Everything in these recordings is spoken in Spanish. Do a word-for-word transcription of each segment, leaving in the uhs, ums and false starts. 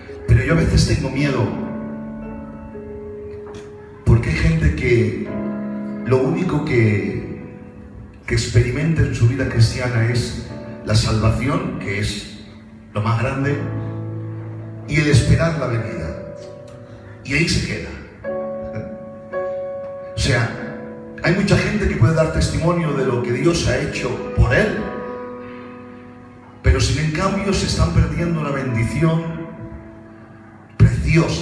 Pero yo a veces tengo miedo, porque hay gente que lo único que, que experimenta en su vida cristiana es la salvación, que es lo más grande, y el esperar la venida. Y ahí se queda. O sea, hay mucha gente que puede dar testimonio de lo que Dios ha hecho por él, pero sin en cambio se están perdiendo una bendición preciosa.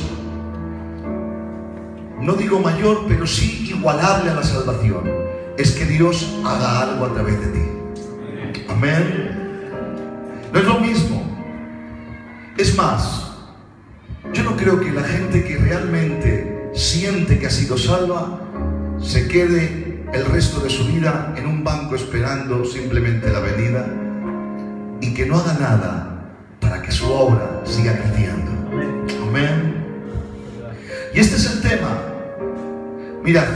No digo mayor, pero sí igualable a la salvación. Es que Dios haga algo a través de ti. Amén. No es lo mismo. Es más, yo no creo que la gente que realmente siente que ha sido salva se quede el resto de su vida en un banco esperando simplemente la venida y que no haga nada para que su obra siga creciendo. Amén. Y este es el tema. Mirad,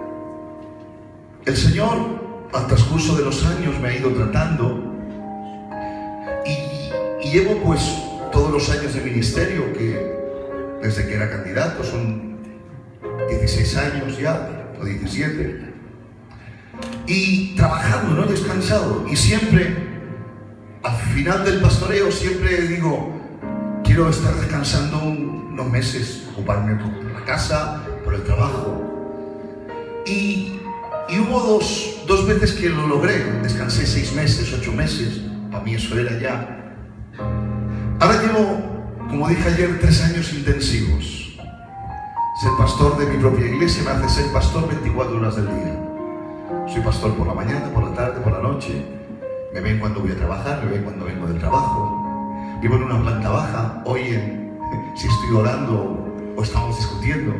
el Señor al transcurso de los años me ha ido tratando y, y llevo pues todos los años de ministerio, que desde que era candidato son dieciséis años ya, o diecisiete, y trabajando, no he descansado, y siempre al final del pastoreo siempre digo, quiero estar descansando unos meses, ocuparme por la casa, por el trabajo. Y, y hubo dos, dos veces que lo logré. Descansé seis meses, ocho meses. Para mí eso era ya. Ahora llevo, como dije ayer, tres años intensivos. Ser pastor de mi propia iglesia me hace ser pastor veinticuatro horas del día. Soy pastor por la mañana, por la tarde, por la noche. Me ven cuando voy a trabajar, me ven cuando vengo del trabajo. Vivo en una planta baja. Oyen si estoy orando o estamos discutiendo.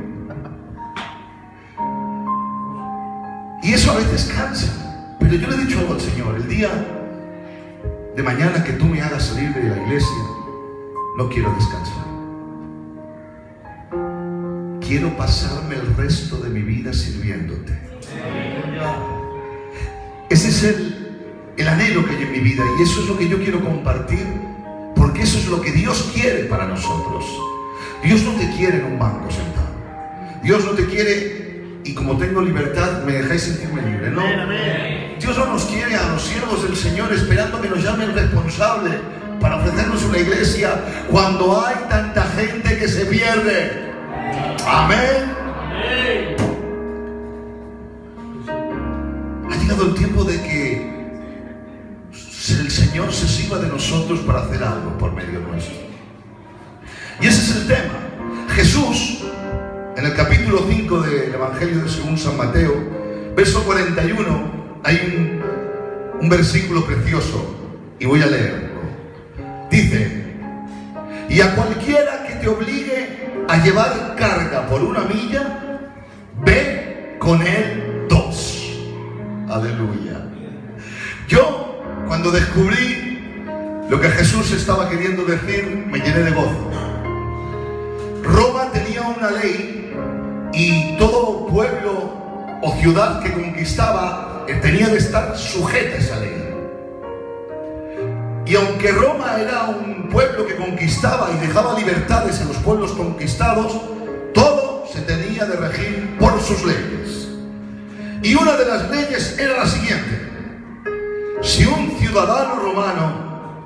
Y eso a veces cansa. Pero yo le he dicho algo al Señor: el día de mañana que tú me hagas salir de la iglesia, no quiero descansar. Quiero pasarme el resto de mi vida sirviéndote. Ese es el, el anhelo que hay en mi vida, y eso es lo que yo quiero compartir, porque eso es lo que Dios quiere para nosotros. Dios no te quiere en un banco sentado. Dios no te quiere, y como tengo libertad, me dejáis sentirme libre. No. Dios no nos quiere a los siervos del Señor esperando que nos llame el responsable para ofrecernos una iglesia, cuando hay tanta gente que se pierde. Amén. Ha llegado el tiempo de que el Señor se sirva de nosotros para hacer algo por medio nuestro. Y ese es el tema. Jesús, en el capítulo cinco del Evangelio de según San Mateo, verso cuarenta y uno, hay un, un versículo precioso, y voy a leerlo. Dice: y a cualquiera que te obligue a llevar carga por una milla, ve con él dos. Aleluya. Yo, cuando descubrí lo que Jesús estaba queriendo decir, me llené de gozo. Roma tenía una ley, y todo pueblo o ciudad que conquistaba tenía de estar sujeta a esa ley. Y aunque Roma era un pueblo que conquistaba y dejaba libertades en los pueblos conquistados, todo se tenía de regir por sus leyes. Y una de las leyes era la siguiente: si un ciudadano romano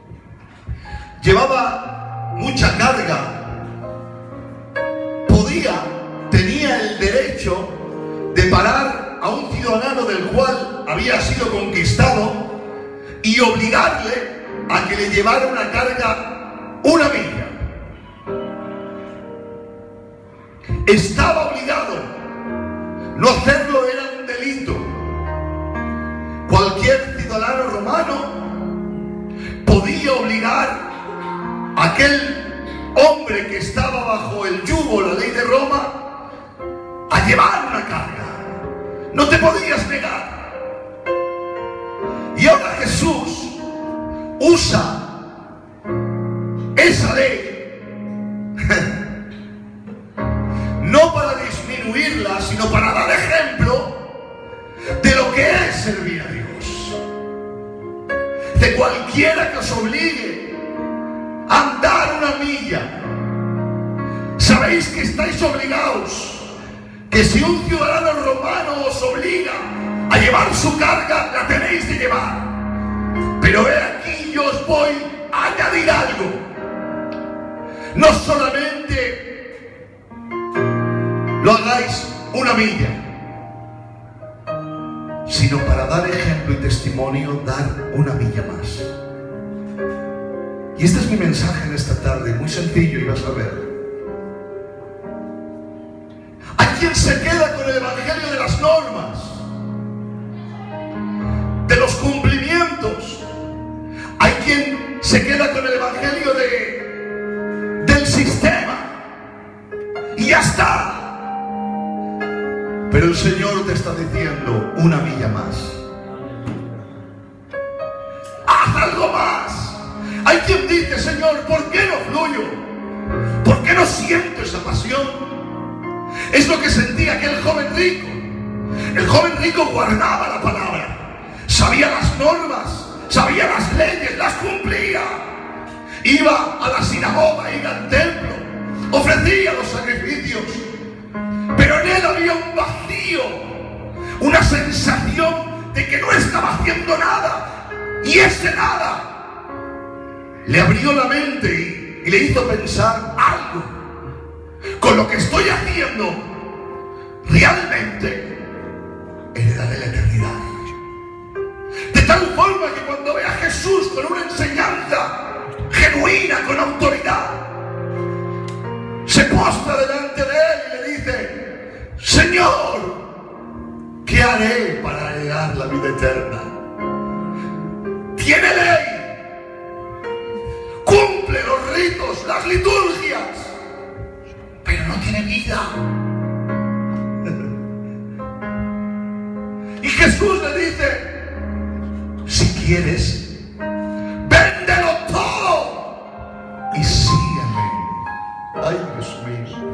llevaba mucha carga, podía, tenía el derecho de parar a un ciudadano del cual había sido conquistado y obligarle a que le llevara una carga una milla. Estaba obligado. No hacerlo era un delito. Cualquier ciudadano romano podía obligar a aquel hombre que estaba bajo el yugo, la ley de Roma, a llevar una carga. No te podías negar. Y ahora Jesús usa esa ley no para disminuirla, sino para dar ejemplo de lo que es servir a Dios. De cualquiera que os obligue a andar una milla, sabéis que estáis obligados, que si un ciudadano romano os obliga a llevar su carga, la tenéis que llevar. Pero he aquí, yo os voy a añadir algo. No solamente lo hagáis una milla, sino para dar ejemplo y testimonio, dar una milla más. Y este es mi mensaje en esta tarde, muy sencillo, y vas a ver. Hay quien se queda con el evangelio de las normas, de los cumplimientos. Hay quien se queda con el evangelio de, del sistema, y ya está. Pero el Señor te está diciendo una milla más. Haz algo más. Hay quien dice: Señor, ¿por qué no fluyo? ¿Por qué no siento esa pasión? Es lo que sentía aquel joven rico. El joven rico guardaba la palabra, sabía las normas, sabía las leyes, las cumplía. Iba a la sinagoga, iba al templo, ofrecía los sacrificios. Pero en él había un vacío, una sensación de que no estaba haciendo nada. Y ese nada le abrió la mente y, y le hizo pensar algo. Con lo que estoy haciendo, realmente heredaré la eternidad. De tal forma que cuando ve a Jesús con una enseñanza genuina, con autoridad, se postra delante de él y le dice: Señor, ¿qué haré para heredar la vida eterna? Tiene ley, cumple los ritos, las liturgias, pero no tiene vida. Y Jesús le dice: si quieres, véndelo todo y sígueme. Ay, Dios mío.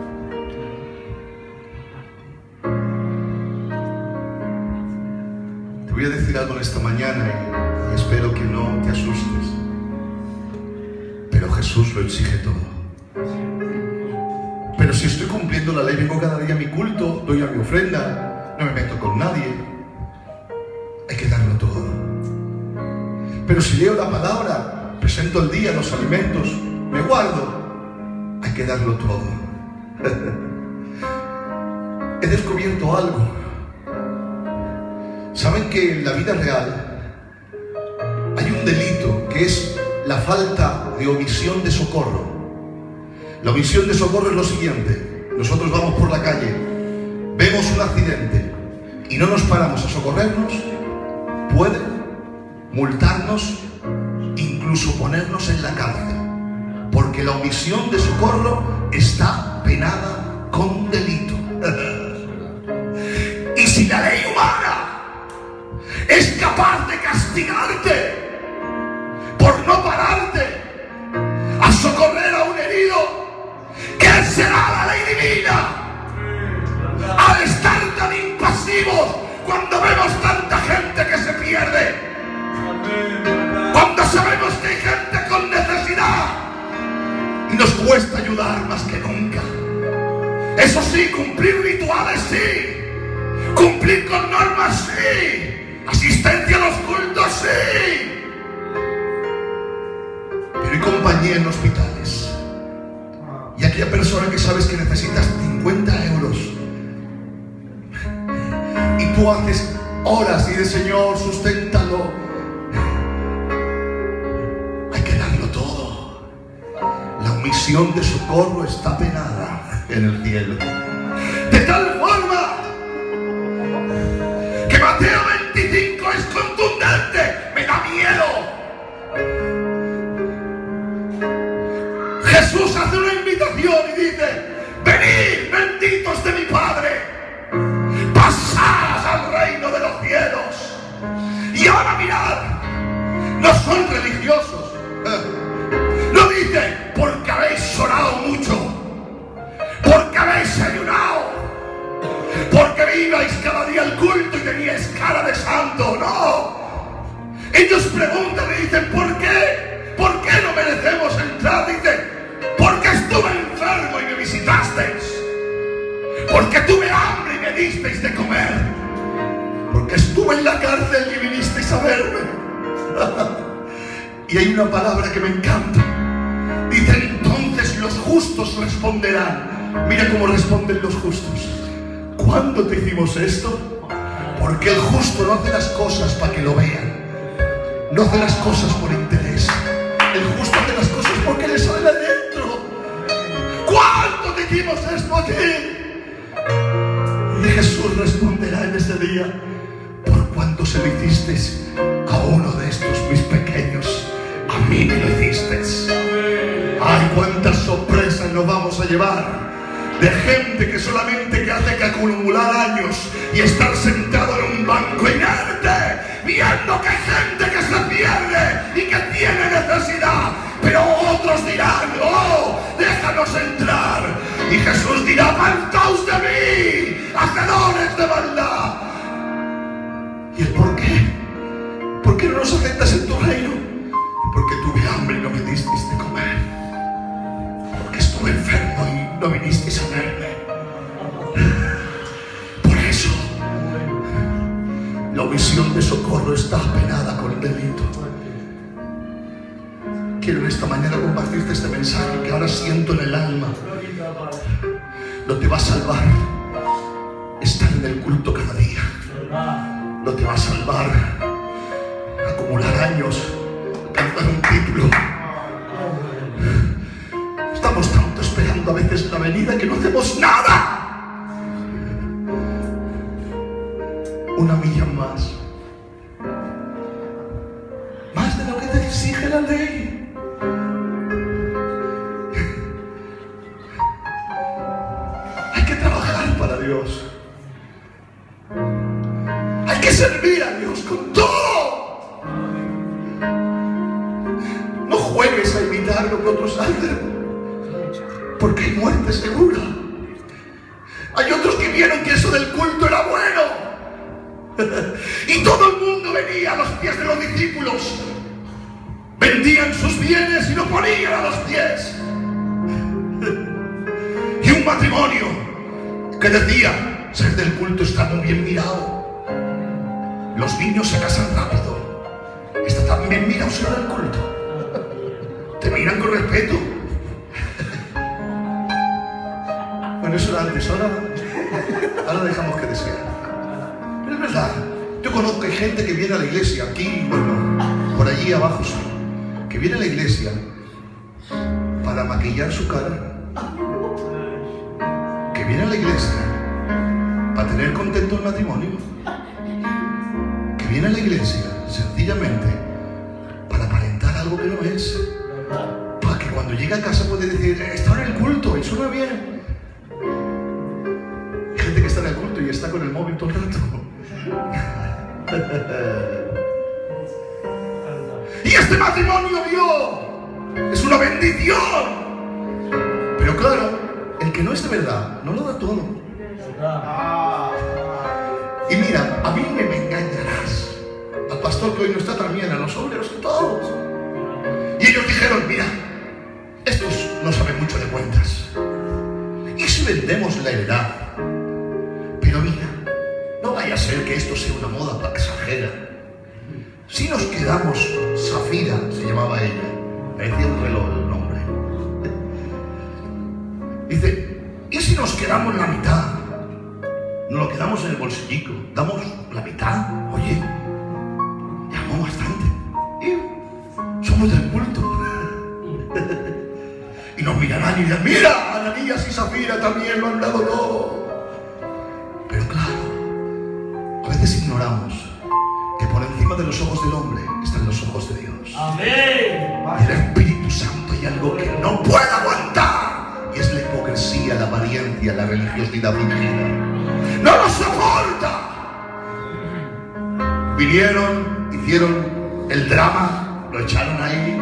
Te voy a decir algo en esta mañana y, y espero que no te asustes. Pero Jesús lo exige todo. Pero si estoy cumpliendo la ley, vengo cada día a mi culto, doy a mi ofrenda, no me meto con nadie, hay que darlo todo. Pero si leo la palabra, presento el día, los alimentos, me guardo, hay que darlo todo. He descubierto algo. ¿Saben que en la vida real hay un delito que es la falta de omisión de socorro? La omisión de socorro es lo siguiente: nosotros vamos por la calle, vemos un accidente y no nos paramos a socorrernos, puede multarnos, incluso ponernos en la cárcel, porque la omisión de socorro está penada con delito. Y si la ley humana es capaz de castigarte por no pararte a socorrer a un herido, ¿qué será la ley divina? Al estar tan impasivos cuando vemos tanta gente que se pierde, cuando sabemos que hay gente con necesidad y nos cuesta ayudar más que nunca. Eso sí, cumplir rituales sí, cumplir con normas sí, asistencia a los cultos sí, pero hay compañía en hospitales y aquella persona que sabes que necesitas cincuenta euros y tú haces horas y dices: Señor, susténtalo. Hay que darlo todo. La omisión de socorro está penada en el cielo, de tal forma que Mateo veinticinco es contundente. Me da miedo. Jesús hace una invitación y dice: venid, benditos de mi Padre, pasad al reino de los cielos. Y ahora mirad, no son religiosos, no dice porque habéis orado mucho, porque habéis ayunado, porque ibais cada día al culto y teníais cara de santo. No, ellos preguntan y dicen: ¿por qué? ¿Por qué no merecemos entrar? Dice: porque estuve enfermo y me visitaste, disteis de comer, porque estuve en la cárcel y vinisteis a verme. Y hay una palabra que me encanta. Dice: entonces los justos responderán. Mira cómo responden los justos. ¿Cuándo te hicimos esto? Porque el justo no hace las cosas para que lo vean, no hace las cosas por interés. El justo hace las cosas porque le sale de dentro. ¿Cuándo te hicimos esto a ti? Y Jesús responderá en ese día: por cuanto se lo hicisteis a uno de estos mis pequeños, a mí me lo hicisteis. Ay, cuántas sorpresas nos vamos a llevar de gente que solamente que hace que acumular años y estar sentado en un banco inerte, viendo que hay gente que se pierde y que tiene necesidad, pero otros dirán: oh, déjanos entrar. Y Jesús dirá: apartaos de mí, hacedores de maldad. ¿Y el por qué? ¿Por qué no nos aceptas en tu reino? Porque tuve hambre y no me disteis de comer, porque estuve enfermo y no vinisteis a verme. Por eso la omisión de socorro está apenada con el delito. Quiero en esta mañana compartirte este mensaje que ahora siento en el alma. No te va a salvar estar en el culto cada día. No te va a salvar acumular años, cantar un título. Estamos tanto esperando a veces la venida que no hacemos nada. Una milla más, más de lo que te exige la ley. Hay que trabajar para Dios. Hay que servir a Dios con todo. No juegues a imitar lo que otros hacen, porque hay muerte segura. Hay otros que vieron que eso del culto era bueno y todo el mundo venía a los pies de los discípulos, vendían sus bienes y lo ponían a los pies. Y un matrimonio que decía: ser del culto está muy bien mirado, los niños se casan rápido, está tan bien mirado ser del culto, te miran con respeto. Bueno, eso era antes, ahora, ahora dejamos que desear. Pero es verdad, yo conozco que hay gente que viene a la iglesia, aquí, bueno, por allí abajo sí, que viene a la iglesia para maquillar su cara, que viene a la iglesia para tener contento el matrimonio, que viene a la iglesia sencillamente para aparentar algo que no es, para que cuando llegue a casa puede decir: estaba en el culto y suena bien. Hay gente que está en el culto y está con el móvil todo el rato. Y este matrimonio vio, es una bendición. Pero claro, el que no es de verdad no lo da todo. Y mira, a mí me, me engañarás, al pastor que hoy no está también, a los obreros, a todos. Y ellos dijeron: mira, estos no saben mucho de cuentas, ¿y si vendemos la heredad? Pero mira, no vaya a ser que esto sea una moda pasajera. Si nos quedamos, Zafira se llamaba ella, parecía un reloj el nombre. Dice: ¿y si nos quedamos la mitad? Nos lo quedamos en el bolsillico, damos la mitad. Oye, llamó bastante. Y somos del culto. Y nos mirarán y dirán: mira, Ananías y Zafira también lo han dado todo. Pero claro, a veces ignoramos que por encima de los ojos del hombre están los ojos de Dios. Amén. Y el Espíritu Santo hay algo que no puede aguantar, y es la hipocresía, la apariencia, la religiosidad fingida. ¡No lo soporta! Vinieron, hicieron el drama, lo echaron ahí,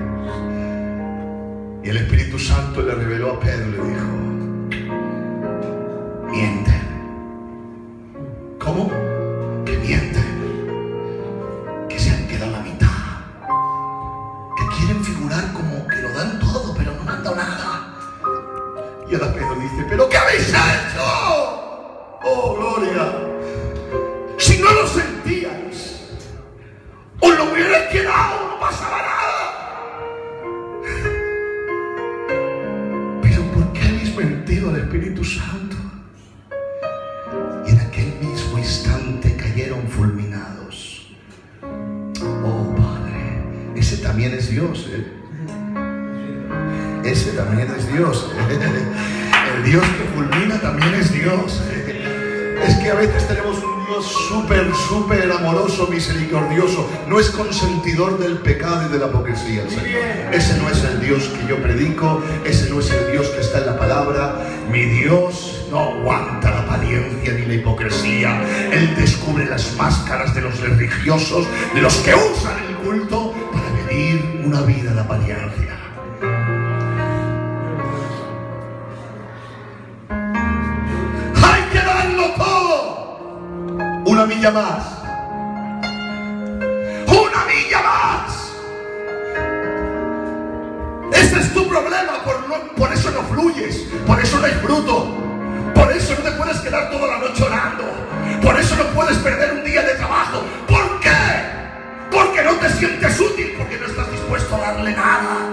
y el Espíritu Santo le reveló a Pedro y le dijo: miente. ¿Cómo? Que miente, que se han quedado a la mitad, que quieren figurar como que lo dan todo, pero no han dado nada. Y ahora Pedro dice: ¿pero qué habéis hecho? ¡Oh, historia. Si no lo sentíais, os lo hubierais quedado, no pasaba nada. Pero ¿por qué habéis mentido al Espíritu Santo? Y en aquel mismo instante cayeron fulminados. Oh Padre, ese también es Dios, ¿eh? Ese también es Dios. El Dios que fulmina también es Dios. Es que a veces tenemos un Dios súper, súper amoroso, misericordioso. No es consentidor del pecado y de la hipocresía, el Señor. Ese no es el Dios que yo predico. Ese no es el Dios que está en la palabra. Mi Dios no aguanta la apariencia ni la hipocresía. Él descubre las máscaras de los religiosos, de los que usan el culto para vivir una vida de apariencia. Una milla más. Una milla más. Ese es tu problema. Por, no, por eso no fluyes. Por eso no hay fruto. Por eso no te puedes quedar toda la noche orando. Por eso no puedes perder un día de trabajo. ¿Por qué? Porque no te sientes útil. Porque no estás dispuesto a darle nada.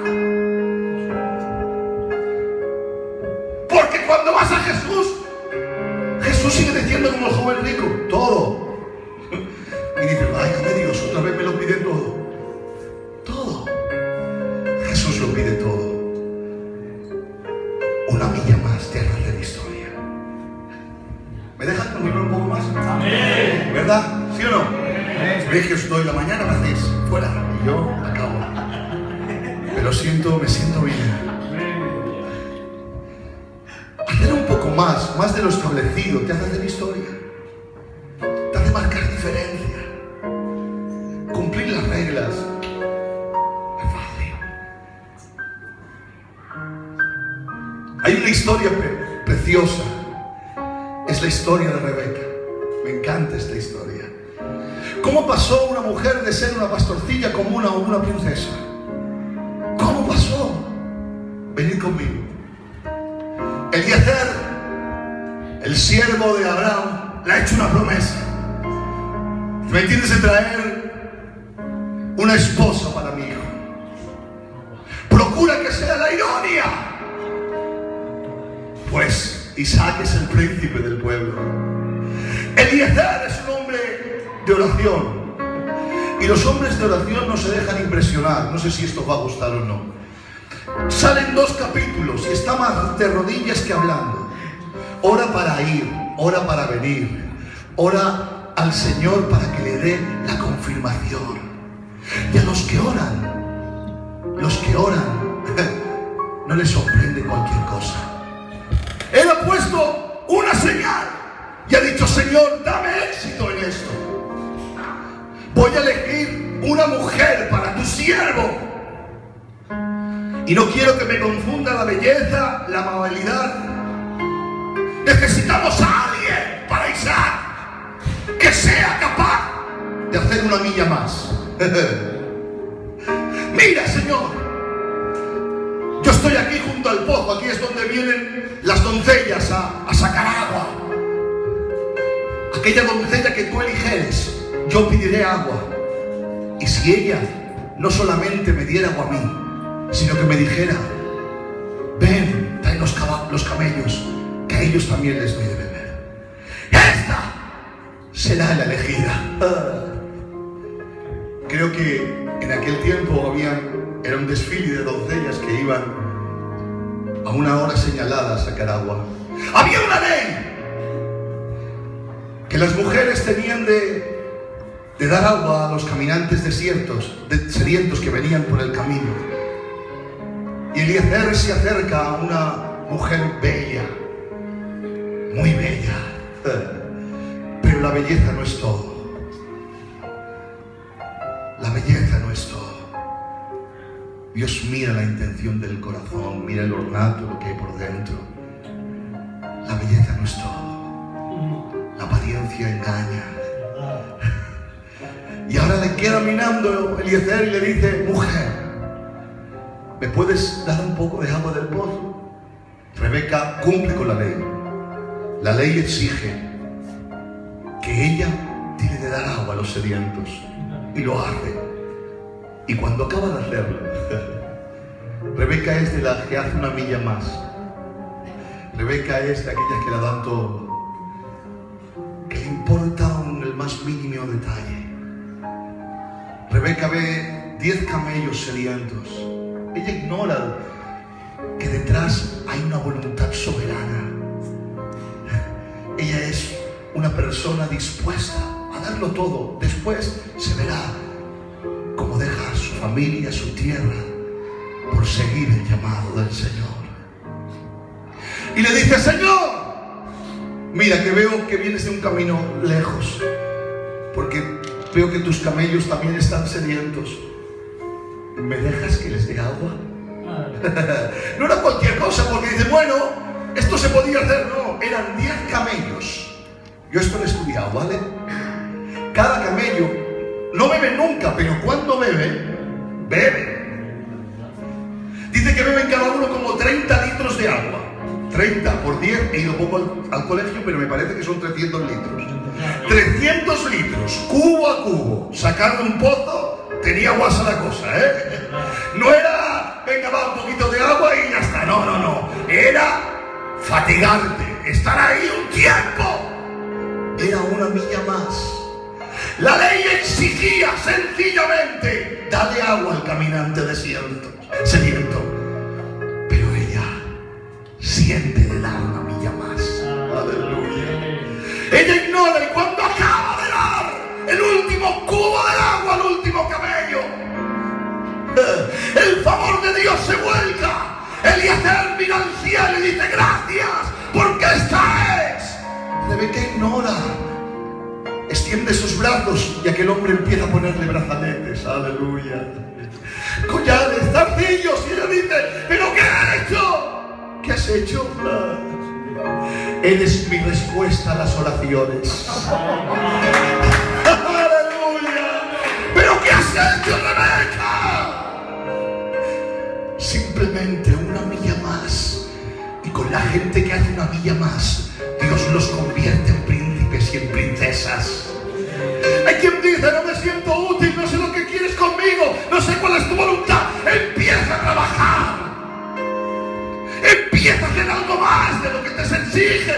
Porque cuando vas a Jesús, Jesús sigue diciendo como el joven rico, todo. Y dice, váyame Dios, otra vez me lo pide todo. Todo. Jesús lo pide todo. Una milla más de hacer historia. ¿Me dejas continuar un poco más? Amén. ¿Verdad? ¿Sí o no? Amén. ¿Veis que os doy la mañana? ¿Me hacéis? Fuera. Y yo acabo. Pero siento, me siento bien. Hacer un poco más, más de lo establecido, te hace hacer historia, te hace marcar diferencia, cumplir las reglas. Es fácil. Hay una historia pre preciosa, es la historia de Rebeca. Me encanta esta historia. ¿Cómo pasó una mujer de ser una pastorcilla común a una princesa? ¿Cómo pasó? Venid conmigo. Eliezer, el siervo de Abraham, le ha hecho una promesa. ¿Me entiendes? De traer una esposa para mi hijo. Procura que sea la idónea. Pues Isaac es el príncipe del pueblo. Eliezer es un hombre de oración. Y los hombres de oración no se dejan impresionar. No sé si esto va a gustar o no. Salen dos capítulos y está más de rodillas que hablando. Ora para ir, ora para venir, ora al Señor para que le dé la confirmación. Y a los que oran, los que oran, no les sorprende cualquier cosa. Él ha puesto una señal y ha dicho, Señor, dame éxito en esto. Voy a elegir una mujer para tu siervo. Y no quiero que me confunda la belleza, la amabilidad. Necesitamos a alguien para Isaac que sea capaz de hacer una milla más. Mira, Señor, yo estoy aquí junto al pozo. Aquí es donde vienen las doncellas a, a sacar agua. Aquella doncella que tú eligieres, yo pediré agua. Y si ella no solamente me diera agua a mí, sino que me dijera, ven, trae los, los camellos, que a ellos también les doy de beber. Esta será la elegida. Creo que en aquel tiempo había, era un desfile de doncellas que iban a una hora señalada a sacar agua. Había una ley que las mujeres tenían de, de dar agua a los caminantes desiertos, de, sedientos que venían por el camino. Y Eliezer se acerca a una mujer bella, muy bella, pero la belleza no es todo. La belleza no es todo. Dios mira la intención del corazón, mira el ornato, lo que hay por dentro. La belleza no es todo. La apariencia engaña. Y ahora le queda mirando Eliezer y le dice, mujer, ¿me puedes dar un poco de agua del pozo? Rebeca cumple con la ley. La ley exige que ella tiene de dar agua a los sedientos. Y lo hace. Y cuando acaba de hacerlo, Rebeca es de las que hace una milla más. Rebeca es de aquellas que la dan todo, que le importa aún el más mínimo detalle. Rebeca ve diez camellos sedientos. Ella ignora que detrás hay una voluntad soberana. Ella es una persona dispuesta a darlo todo. Después se verá cómo deja su familia, su tierra, por seguir el llamado del Señor. Y le dice: Señor, mira que veo que vienes de un camino lejos, porque veo que tus camellos también están sedientos. ¿Me dejas que les dé agua? No era cualquier cosa, porque dice, bueno, esto se podía hacer. No, eran diez camellos. Yo esto lo he estudiado, ¿vale? Cada camello no bebe nunca, pero cuando bebe, bebe. Dice que beben cada uno como treinta litros de agua. treinta por diez, he ido poco al, al colegio, pero me parece que son trescientos litros. trescientos litros, cubo a cubo, sacando un pozo, tenía guasa la cosa, ¿eh? No era, venga, va un poquito de agua y ya está, no, no, no. Era fatigarte, estar ahí un tiempo. Era una milla más. La ley exigía sencillamente darle agua al caminante desierto, sediento. Pero ella siente de dar una milla más. Aleluya. Ella ignora, y cuando acaba de dar el último cubo del agua al último camello, el favor de Dios se vuelca. Eliezer mira al cielo y dice: gracias, porque esta es. Rebeca ignora, extiende sus brazos y aquel hombre empieza a ponerle brazaletes. Aleluya. Collares, zarcillos, y ella dice: ¿pero qué has hecho? ¿Qué has hecho? Eres mi respuesta a las oraciones. ¡Aleluya! ¿Pero qué has hecho, Rebeca? Simplemente una milla más. Y con la gente que hace una milla más, Dios los convierte en príncipes y en princesas. Hay quien dice: no me siento útil, no sé lo que quieres conmigo, no sé cuál es tu voluntad. Empieza a trabajar. Empieza a hacer algo más de lo que te se exige.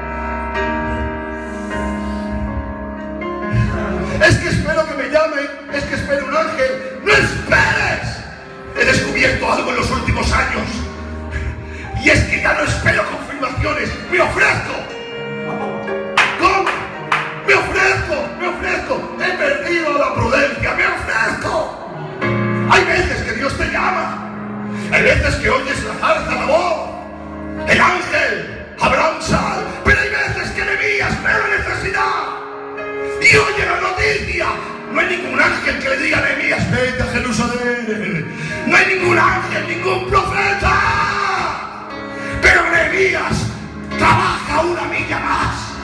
Es que espero que me llamen, es que espero un ángel. ¡No esperes! He descubierto algo en los últimos años, y es que ya no espero confirmaciones, me ofrezco. ¿Cómo? Me ofrezco, me ofrezco. He perdido la prudencia, me ofrezco. Hay veces que Dios te llama. Hay veces que oyes la zarza, la voz, el ángel, Abraham sal, pero hay veces que Nehemías ve la necesidad y oye la noticia. No hay ningún ángel que le diga a Nehemías: vete a Jerusalén. No hay ningún ángel, ningún profeta. Pero Nehemías trabaja una milla más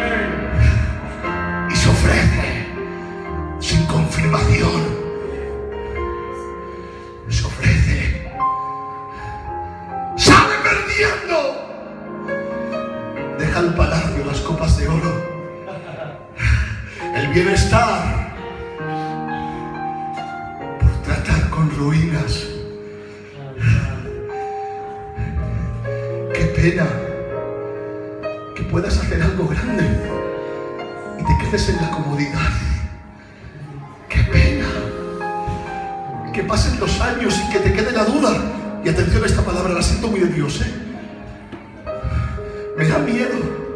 y se ofrece sin confirmación. Se ofrece. Sale perdiendo. Deja el palacio, las copas de oro, el bienestar, por tratar con ruinas. Qué pena que puedas hacer algo grande y te quedes en la comodidad. Qué pena que pasen los años y que te quede la duda. Y atención a esta palabra, la siento muy de Dios, ¿eh? Me da miedo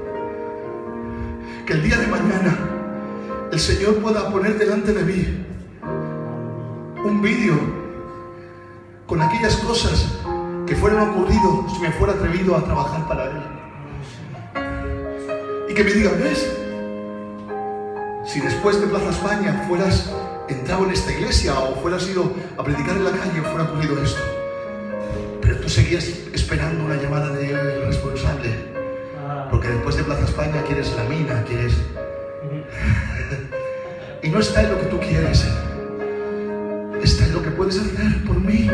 que el día de mañana el Señor pueda poner delante de mí un vídeo con aquellas cosas que fueran ocurrido si me fuera atrevido a trabajar para Él. Y que me digan: ¿ves? Si después de Plaza España fueras entrado en esta iglesia o fueras ido a predicar en la calle, o fuera ocurrido esto, pero tú seguías esperando una llamada del responsable, porque después de Plaza España quieres la mina, quieres... y no está en lo que tú quieres, está en lo que puedes hacer por mí.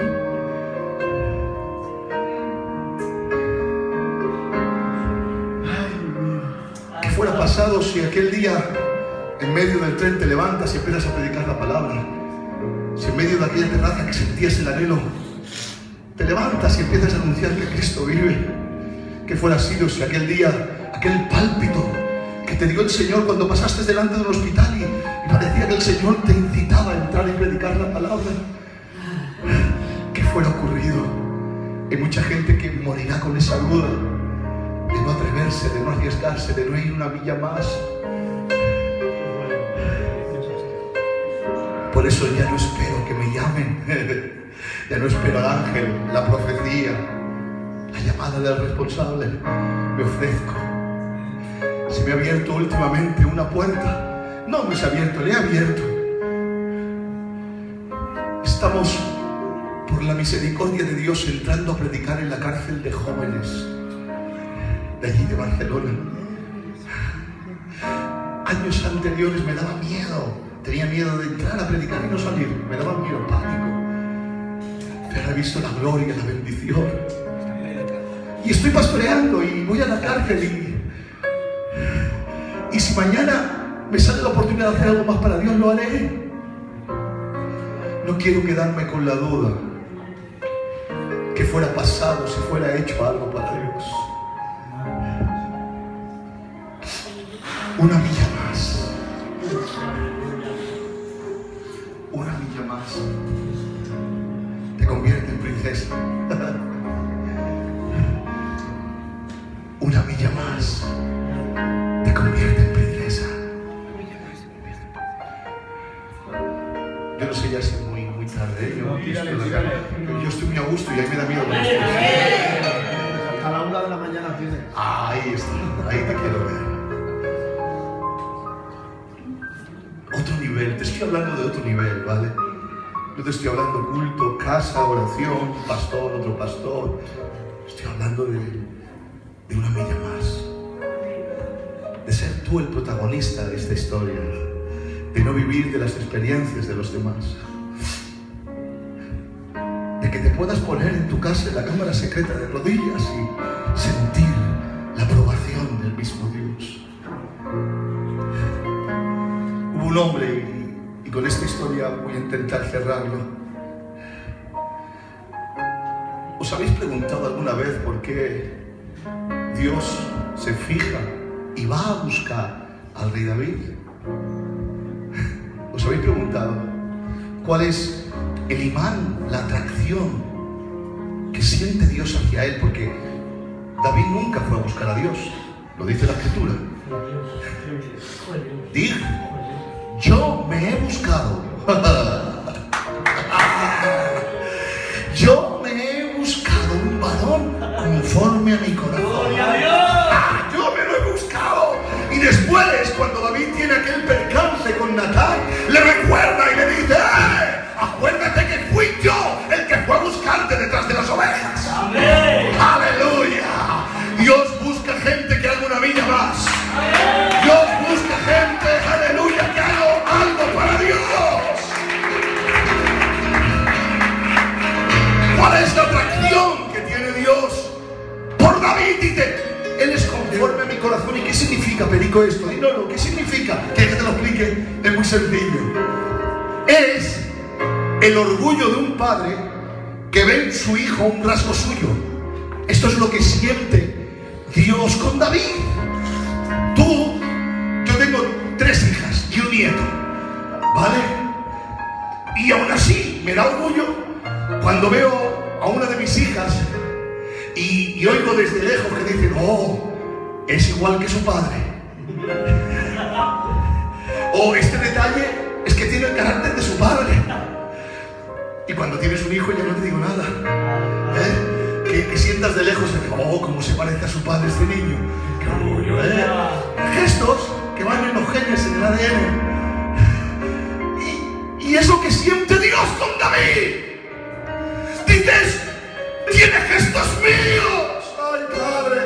¿Qué fuera pasado si aquel día en medio del tren te levantas y empiezas a predicar la palabra. Si en medio de aquella terraza que sentías el anhelo, te levantas y empiezas a anunciar que Cristo vive. ¿Qué fuera sido si aquel día, aquel pálpito que te dio el Señor cuando pasaste delante de un hospital y, y parecía que el Señor te incitaba a entrar y predicar la palabra? ¿Qué fuera ocurrido? Hay mucha gente que morirá con esa duda de no atreverse, de no arriesgarse, de no ir una milla más. Por eso ya no espero que me llamen, ya no espero al ángel, la profecía, la llamada del responsable. Me ofrezco. Se me ha abierto últimamente una puerta. No me se ha abierto, le he abierto. Estamos, por la misericordia de Dios, entrando a predicar en la cárcel de jóvenes de allí de Barcelona. Años anteriores me daba miedo. Tenía miedo de entrar a predicar y no salir. Me daba miedo, pánico. Pero he visto la gloria, la bendición. Y estoy pastoreando y voy a la cárcel. Y, y si mañana me sale la oportunidad de hacer algo más para Dios, lo haré. No quiero quedarme con la duda que fuera pasado si fuera hecho algo para Dios. Una milla más. Una milla más te convierte en princesa. Una milla más te convierte en princesa. Yo no sé ya si es muy, muy tarde. Yo, no, tírale, tírale. yo estoy muy a gusto y ahí me da miedo. A la una de la mañana tiene. Ahí está, ahí te quiero ver. Otro nivel, te estoy hablando de otro nivel, ¿vale? No te estoy hablando culto, casa, oración, pastor, otro pastor. Estoy hablando de, de una milla más. De ser tú el protagonista de esta historia. De no vivir de las experiencias de los demás. De que te puedas poner en tu casa en la cámara secreta de rodillas y sentir la aprobación del mismo Dios. Hubo un hombre, y, y con esta historia voy a intentar cerrarlo. ¿Os habéis preguntado alguna vez por qué Dios se fija y va a buscar al rey David? ¿Os habéis preguntado cuál es el imán, la atracción que siente Dios hacia él? Porque David nunca fue a buscar a Dios, lo dice la Escritura. Dijo: yo me he buscado. Yo me he buscado un varón conforme a mi corazón. Ah, yo me lo he buscado. Y después, cuando David tiene aquel percance con Natán, le recuerda y le dice: ¡eh! Acuérdate que fui yo el que fue a buscarte detrás de las ovejas. ¡Amén! ¡Aleluya! Dios busca gente que haga una milla más. ¡Amén! Dios busca gente, aleluya, que haga algo para Dios. ¿Cuál es la atracción que tiene Dios por David? Dice: él es conforme a mi corazón. ¿Y qué significa, Perico, esto? Y no, no, ¿qué significa? Que te lo explique. Es muy sencillo. Es el orgullo de un padre que ve en su hijo un rasgo suyo. Esto es lo que siente Dios con David. Tú, yo tengo tres hijas y un nieto, ¿vale? Y aún así me da orgullo cuando veo a una de mis hijas y, y oigo desde lejos que dicen: oh, es igual que su padre. O este detalle es que tiene el carácter de su padre. Y cuando tienes un hijo ya no te digo nada. ¿Eh? Que, que sientas de lejos, oh, cómo se parece a su padre este niño. Qué orgullo, ¿eh? Gestos que van en los genes, en el A D N. Y, y es lo que siente Dios con David. Dices: tiene gestos míos. Ay, Padre.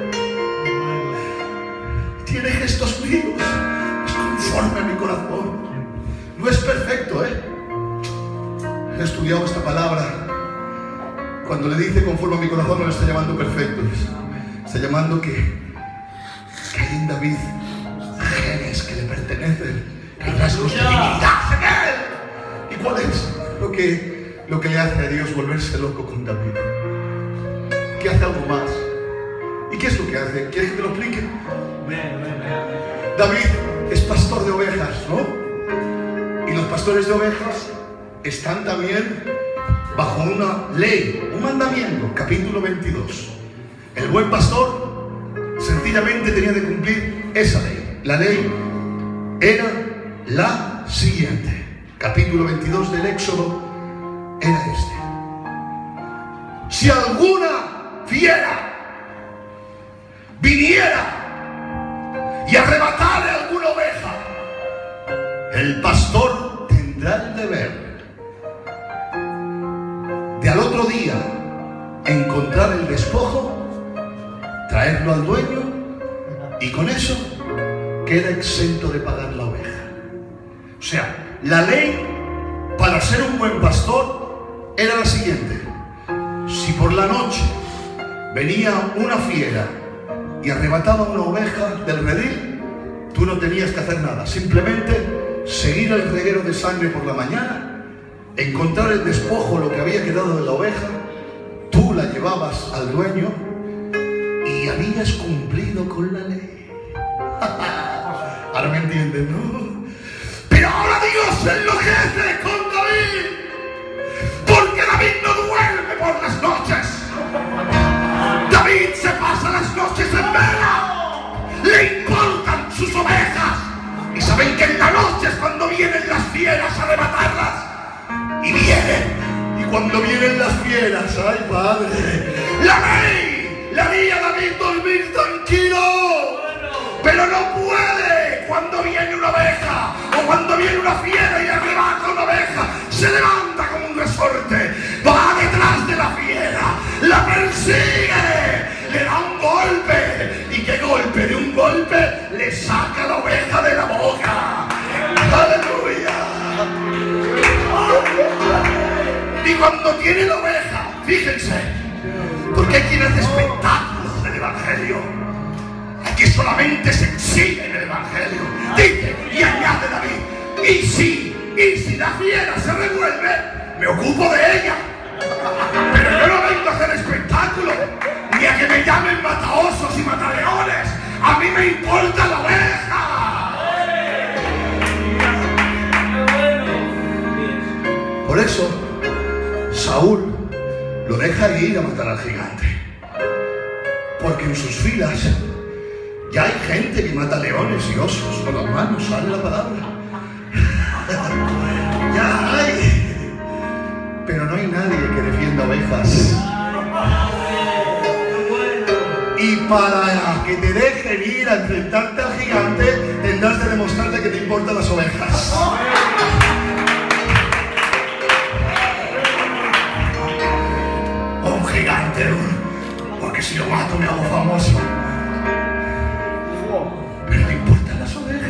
Tiene gestos míos. Es conforme a mi corazón. No es perfecto, ¿eh? He estudiado esta palabra. Cuando le dice conforme a mi corazón, no le está llamando perfecto. Está llamando que, que hay en David genes que le pertenecen, hay rasgos de divinidad en él. ¿Y cuál es lo que, lo que le hace a Dios volverse loco con David? Que hace algo más. ¿Y qué es lo que hace? ¿Quieres que te lo explique? David es pastor de ovejas, ¿no? Y los pastores de ovejas están también bajo una ley, un mandamiento, capítulo veintidós. El buen pastor sencillamente tenía de cumplir esa ley. La ley era la siguiente. Capítulo veintidós del Éxodo era este: si alguna fiera viniera y arrebatara alguna oveja, el pastor tendrá el deber de al otro día encontrar el despojo, traerlo al dueño, y con eso queda exento de pagar la oveja. O sea, la ley para ser un buen pastor era la siguiente: si por la noche venía una fiera y arrebataba una oveja del redil, tú no tenías que hacer nada, simplemente seguir el reguero de sangre por la mañana, encontrar el despojo, lo que había quedado de la oveja, tú la llevabas al dueño y habías cumplido con la ley. Ahora me entienden, ¿no? Pero ahora Dios enloquece con David, porque David no duerme por las noches. David se pasa las noches en vela. Le importan sus ovejas, y saben que en la noche es cuando vienen las fieras a arrebatarlas. Y vienen, y cuando vienen las fieras, ¡ay, padre! La ley le haría a David dormir tranquilo, pero no puede cuando viene una oveja, o cuando viene una fiera y arrebata una oveja. Se levanta como un resorte, va detrás de la fiera, la persigue, le da un golpe. ¿Y qué golpe? De un golpe le saca la oveja de la boca. ¡Aleluya! Y cuando tiene la oveja, fíjense, porque hay quien hace espectáculos del Evangelio. Aquí solamente se exhibe en el Evangelio. Dice y añade David: y si, y si la fiera se revuelve, me ocupo de ella. Pero yo no vengo a hacer espectáculo, ni a que me llamen mataosos y mataleones. A mí me importa la oveja. Por eso Saúl lo deja ir a matar al gigante, porque en sus filas ya hay gente que mata leones y osos con las manos, sale la palabra. Ya hay, pero no hay nadie que defienda ovejas. Y para que te dejen ir a enfrentarte al gigante, tendrás de demostrarte que te importan las ovejas. Un gigante, porque si lo mato me hago famoso. Pero me importan las ovejas.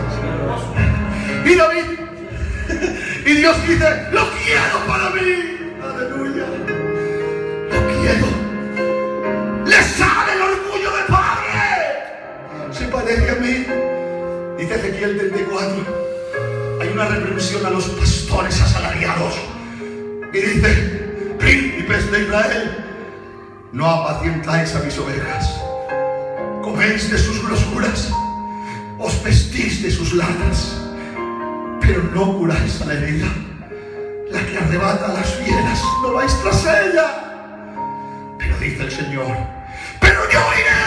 Y David, y Dios dice: lo quiero para mí. Aleluya. Lo quiero. Le sale el orgullo de padre. Se parece a mí. Dice Ezequiel treinta y cuatro. Hay una reprensión a los pastores asalariados. Y dice: príncipes de Israel, no apacientáis a mis ovejas. Coméis de sus grosuras, os vestís de sus lanas, pero no curáis a la herida. La que arrebata a las fieras, no vais tras ella. Pero dice el Señor: pero yo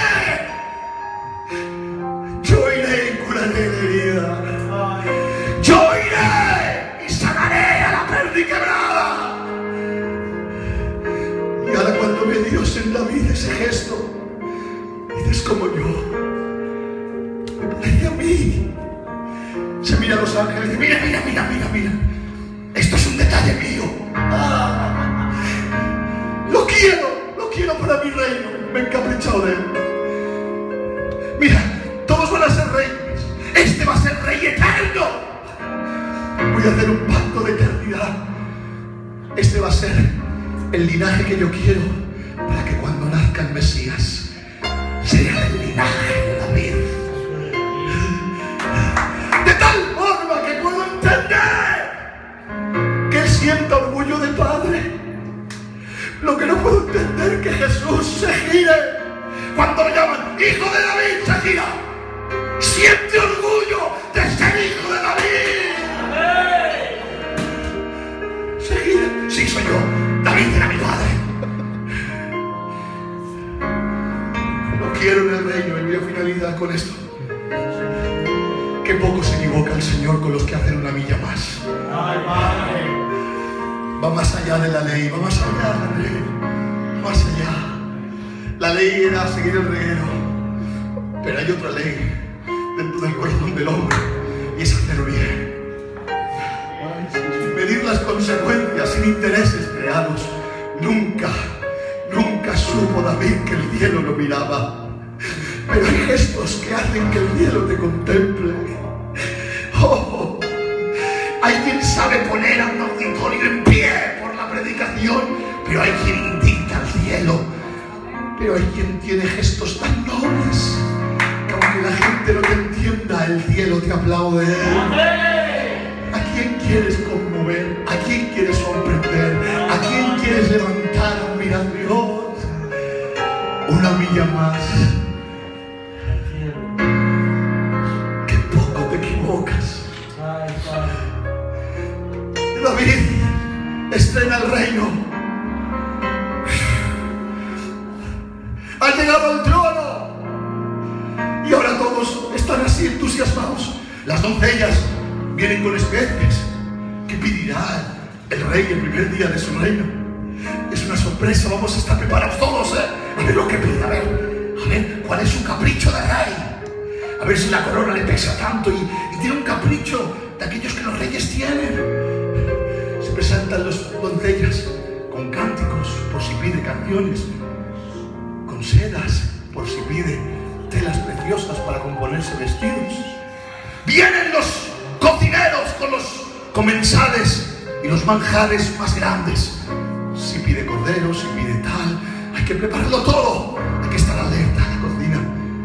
iré, yo iré y curaré la herida, yo iré y sanaré a la perdiquebrada. Y ahora cuando ve Dios en David ese gesto, dices: como yo, me parece a mí. Se mira a los ángeles y dice: mira, mira, mira, mira, mira, esto es un detalle mío. Ah, lo quiero, lo quiero para mi reino, me he encaprichado de él. Mira, todos van a ser reyes, este va a ser rey eterno. Voy a hacer un pacto de eternidad. Este va a ser el linaje que yo quiero, para que cuando nazca el Mesías sea el linaje de David. se gire. Cuando le llaman hijo de David, se gira. Siente orgullo de ser hijo de David. Se gira. Sí, soy yo. David era mi padre. No quiero en el reino, y voy a finalizar con esto. Que poco se equivoca el Señor con los que hacen una milla más. Ay, Padre. Va más allá de la ley, va más allá de la ley, más allá. La ley era seguir el reguero, pero hay otra ley dentro del corazón del hombre, y es hacer bien. Medir las consecuencias sin intereses creados. Nunca, nunca supo David que el cielo lo miraba, pero hay gestos que hacen que el cielo te contemple. Oh, hay quien sabe poner a un auditorio en pie por la predicación, pero hay quien indica al cielo. Pero hay quien tiene gestos tan nobles que aunque la gente no te entienda, el cielo te aplaude. ¿A quién quieres conmover? ¿A quién quieres sorprender? ¿A quién quieres levantar admiración? Una milla más. Que poco te equivocas. David estrena el reino. Ha llegado al trono. Y ahora todos están así entusiasmados. Las doncellas vienen con especies. ¿Qué pedirá el rey el primer día de su reino? Es una sorpresa. Vamos a estar preparados todos, ¿eh? A ver lo que pide. A ver, a ver cuál es su capricho de rey. A ver si la corona le pesa tanto y, y tiene un capricho de aquellos que los reyes tienen. Se presentan las doncellas con cánticos por si pide canciones, con sedas por si pide telas preciosas para componerse vestidos. Vienen los cocineros con los comensales y los manjares más grandes. Si pide cordero, si pide tal, hay que prepararlo todo. Hay que estar alerta en la cocina.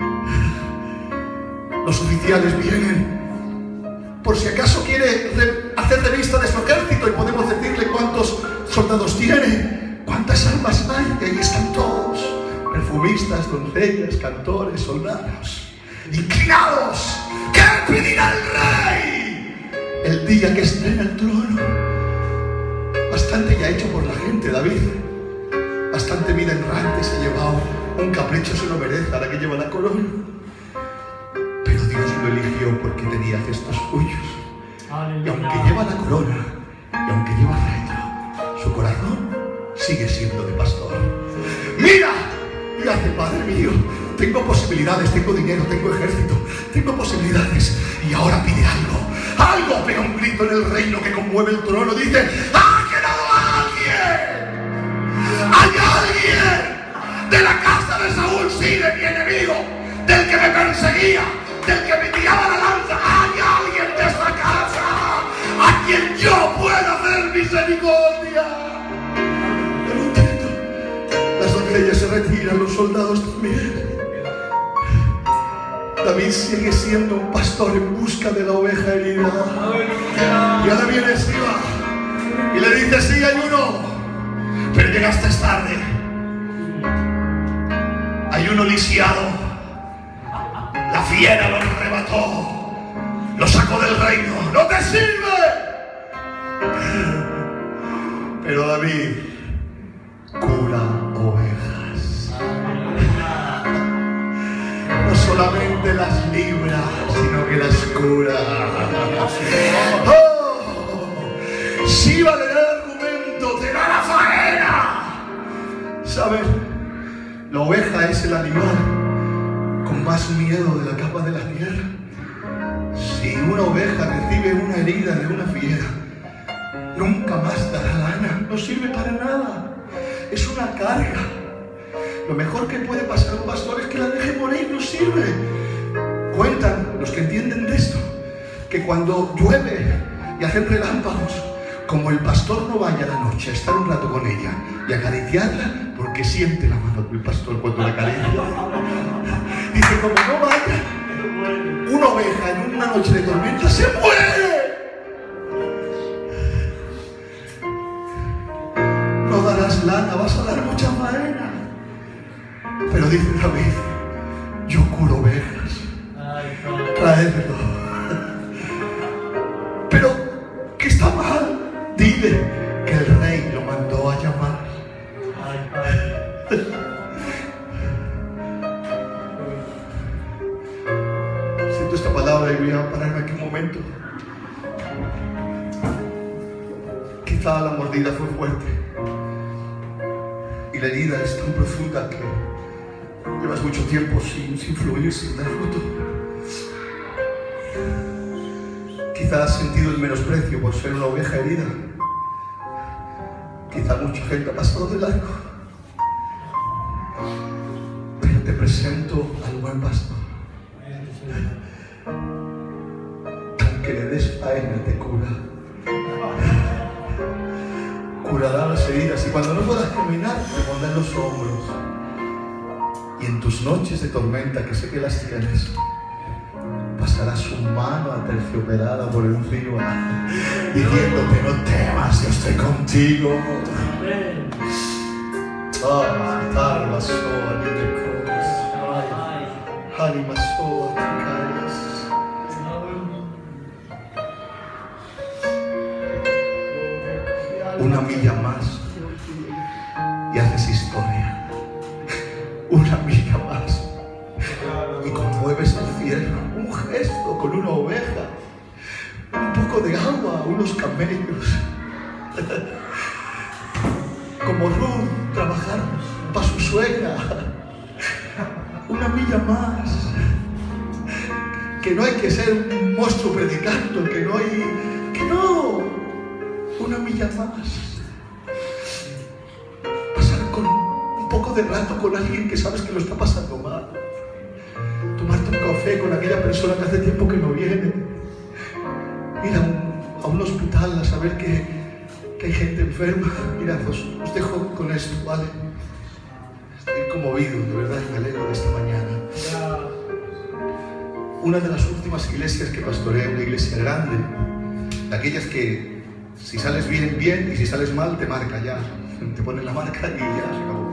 Los oficiales vienen por si acaso quiere hacer revista de su ejército y podemos decirle cuántos soldados tiene, cuántas armas hay, y ahí están todos, perfumistas, doncellas, cantores, soldados, inclinados. ¿Qué pedirá el rey el día que estrena el trono? Bastante ya hecho por la gente, David. Bastante vida errante se ha llevado. Un capricho se lo merece ahora que lleva la corona. Pero Dios lo eligió porque tenía gestos suyos. Y aunque lleva la corona, y aunque lleva cetro, su corazón sigue siendo de pastor. ¡Mira! Y hace, Padre mío, tengo posibilidades, tengo dinero, tengo ejército, tengo posibilidades. Y ahora pide algo. Algo, pega un grito en el reino que conmueve el trono. Dice: ¡ha quedado alguien! ¡Hay alguien de la casa de Saúl, sí, de mi enemigo, del que me perseguía, del que me tiraba la lanza! ¡Hay alguien de esa casa a quien yo pueda hacer misericordia! Yo no entiendo. Las doncellas se retiran, los soldados también. David sigue siendo un pastor en busca de la oveja herida. Y ahora viene Siba y le dice: sí, hay uno, pero llegaste tarde. Hay uno lisiado. La fiera lo arrebató, lo sacó del reino. ¡No te sirve! Pero David cura ovejas. No solamente las libra, sino que las cura. ¡Oh! Siba le da el argumento, te da la faena. ¿Sabes? La oveja es el animal con más miedo de la capa de la tierra. Si una oveja recibe una herida de una fiera, nunca más dará lana, no sirve para nada, es una carga. Lo mejor que puede pasar a un pastor es que la deje morir, no sirve. Cuentan los que entienden de esto que cuando llueve y hacen relámpagos, como el pastor no vaya a la noche a estar un rato con ella y acariciarla, porque siente la mano del pastor cuando la acaricia, dice, como no vaya, una oveja en una noche de tormenta se muere. No darás lana, vas a dar mucha faena. Pero dice David, yo curo ovejas, traédmelo. Pero que está mal, dile que el rey lo mandó a llamar. Siento esta palabra y voy a pararme aquí un momento. Quizá la mordida fue fuerte y la herida es tan profunda que llevas mucho tiempo sin, sin fluir, sin dar fruto. Quizá has sentido el menosprecio por ser una oveja herida. Quizá mucha gente ha pasado de largo. Pero te presento al buen pastor. Aunque le des faena te cura. Curará las heridas y cuando no puedas caminar te pondrá en los hombros. Y en tus noches de tormenta, que sé que las tienes, pasará su mano aterciopelada por encima, diciéndote: no temas, yo estoy contigo. Ah, tarma soa, ni de cosas. Anima soa, te calles. Una milla más y haces historia. Una milla más y conmueves el cielo. Un gesto con una oveja, un poco de agua, unos camellos. Como Ruth, trabajar para su suegra. Una milla más. Que no hay que ser un monstruo predicando, que no hay... que no. Una milla más. Pasar con un poco de rato con alguien que sabes que lo está pasando mal. Tomarte un café con aquella persona que hace tiempo que no viene. Ir a un, a un hospital a saber que, que hay gente enferma. Mirad, os, os dejo con esto, ¿vale? Estoy conmovido, de verdad, y me alegro de esta mañana. Una de las últimas iglesias que pastoreé, una iglesia grande, de aquellas que si sales bien, bien, y si sales mal, te marca ya. Te ponen la marca y ya se acabó.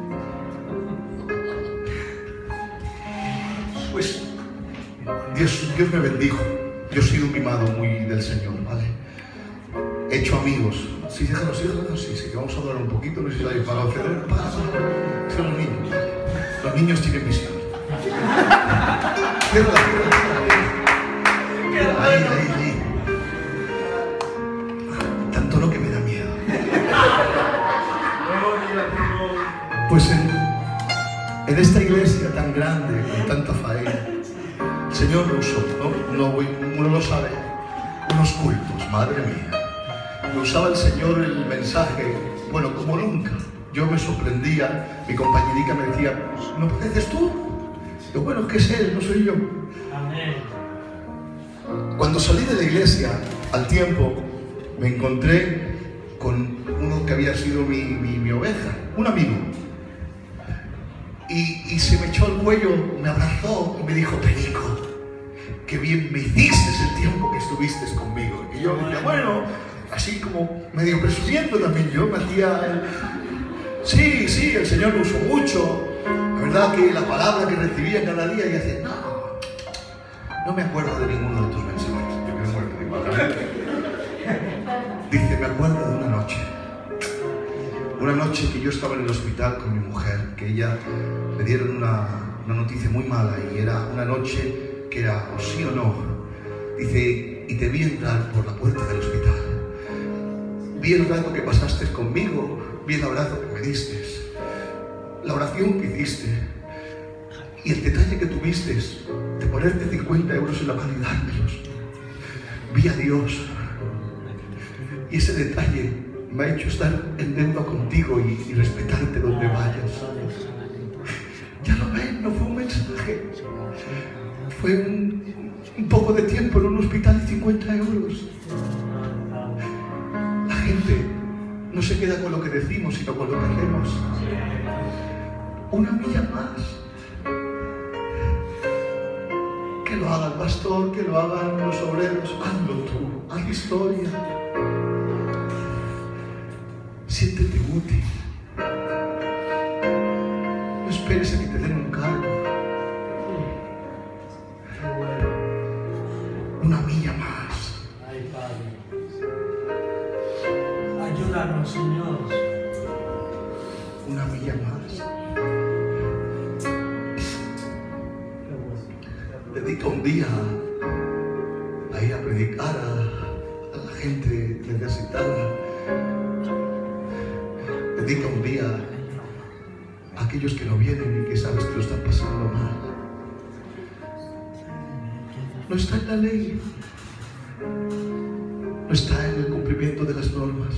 Pues Dios, Dios me bendijo. Yo he sido un mimado muy del Señor, ¿vale? He hecho amigos. Sí, déjanos, sí, déjanos, sí, sí, que vamos a hablar un poquito. No sé si la habéis pagado. Son los niños. Los niños tienen visión. Cierra, cierra, cierra. Ahí, ahí, ahí. Tanto no que me da miedo. Pues en, en esta iglesia tan grande, con tanta faena, el Señor lo usó, ¿no? No, uno lo sabe. Unos cultos, madre mía. Lo usaba el Señor el mensaje, bueno, como nunca. Yo me sorprendía, mi compañerita me decía: ¿no pareces tú? Yo, bueno, ¿qué es Él? No soy yo. Amén. Cuando salí de la iglesia, al tiempo, me encontré con uno que había sido mi, mi, mi oveja, un amigo. Y, y se me echó al cuello, me abrazó y me dijo: Perico, qué bien me hiciste el tiempo que estuviste conmigo. Y yo decía, bueno, así como medio presumiendo también yo, me hacía... Sí, sí, el Señor lo usó mucho. La verdad que la palabra que recibía cada día, y decía, no, no me acuerdo de ninguno de tus mensajes. Yo me muero de igual. Dice, me acuerdo de una noche. Una noche que yo estaba en el hospital con mi mujer, que ella le dieron una, una noticia muy mala, y era una noche que era o sí o no. Dice, y te vi entrar por la puerta del hospital. Vi el rato que pasaste conmigo, vi el abrazo que me diste, la oración que hiciste y el detalle que tuviste de ponerte cincuenta euros en la mano y dármelos. Vi a Dios y ese detalle me ha hecho estar en deuda contigo y, y respetarte donde vayas. Ya lo ven, no fue un mensaje, fue un, un poco de tiempo en un hospital y cincuenta euros. La gente no se queda con lo que decimos, sino con lo que hacemos. Una milla más. Que lo haga el pastor, que lo hagan los obreros. Hazlo tú, haz historia. Siéntete útil. No esperes esperes a que te den un cargo. Una milla más. Ay, Padre. Ayúdanos, Señor. Una milla más. Dedica un día a ir a predicar a, a la gente necesitada. Dedica un día a aquellos que no vienen y que sabes que lo están pasando mal. No está en la ley, no está en el cumplimiento de las normas,